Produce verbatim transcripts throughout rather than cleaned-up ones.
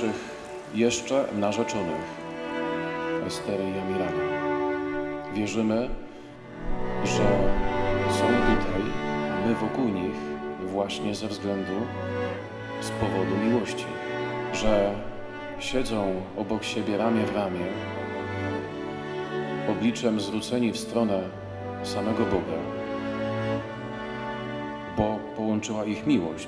naszych jeszcze narzeczonych, Estery i Amirana. Wierzymy, że są tutaj, a my wokół nich właśnie ze względu, z powodu miłości, że siedzą obok siebie ramię w ramię, obliczem zwróceni w stronę samego Boga, bo połączyła ich miłość.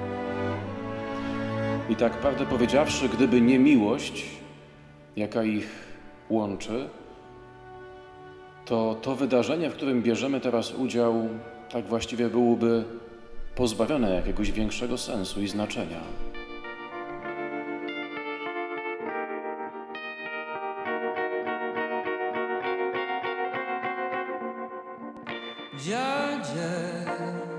I tak prawdę powiedziawszy, gdyby nie miłość, jaka ich łączy, to to wydarzenie, w którym bierzemy teraz udział, tak właściwie byłoby pozbawione jakiegoś większego sensu i znaczenia. Dziadzie.